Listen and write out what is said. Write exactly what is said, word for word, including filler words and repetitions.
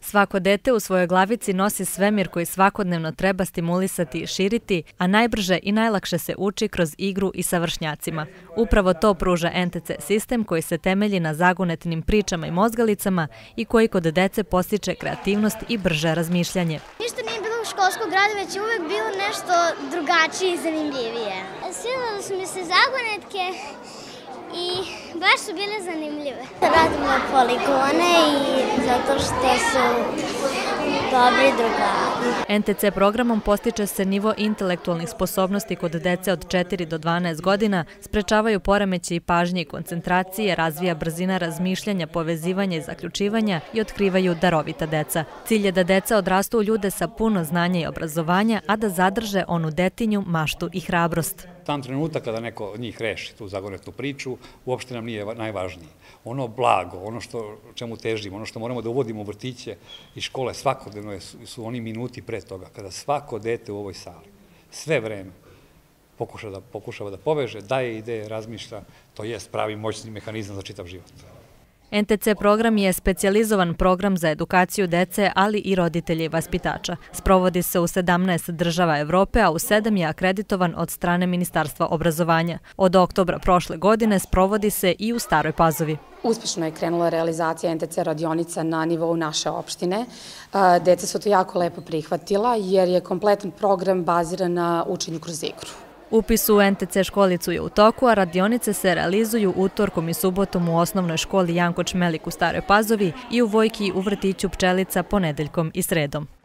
Svako dete u svojoj glavici nosi svemir koji svakodnevno treba stimulisati i širiti, a najbrže i najlakše se uči kroz igru i sa vršnjacima. Upravo to pruža en te ce sistem koji se temelji na zagonetnim pričama i mozgalicama i koji kod dece postiče kreativnost i brže razmišljanje. Ništa nije bilo u školskog grada, već je uvek bilo nešto drugačije i zanimljivije. Svidjela su mi se zagonetke i baš su bile zanimljive. Radimo poligone i zato što su dobri drugari. en te ce programom postiče se nivo intelektualnih sposobnosti kod dece od četiri do dvanaest godina, sprečavaju poremećaji pažnje i koncentracije, razvija brzina razmišljanja, povezivanja i zaključivanja i otkrivaju darovita deca. Cilj je da deca odrastu u ljude sa puno znanja i obrazovanja, a da zadrže onu detinju, maštu i hrabrost. Tam trenutak kada neko od njih reši tu zagonetnu priču, uopšte nam nije najvažnije. Ono blago, ono što čemu težimo, ono što moramo da uvodimo u vrtiće i škole svakodnevno su oni minuti pre toga, kada svako dete u ovoj sali sve vreme pokušava da poveže, daje ideje, razmišlja, to jest pravi moćni mehanizam za čitav život. en te ce program je specijalizovan program za edukaciju dece, ali i roditelja i vaspitača. Sprovodi se u sedamnaest država Evrope, a u sedam je akreditovan od strane Ministarstva obrazovanja. Od oktobra prošle godine sprovodi se i u Staroj Pazovi. Uspešno je krenula realizacija en te ce radionica na nivou naše opštine. Deca su to jako lepo prihvatila jer je kompletan program baziran na učenju kroz igru. Upis u en te ce školicu je u toku, a radionice se realizuju utorkom i subotom u osnovnoj školi Janko Čmelik u Staroj Pazovi i u Vojki u vrtiću Pčelica ponedeljkom i sredom.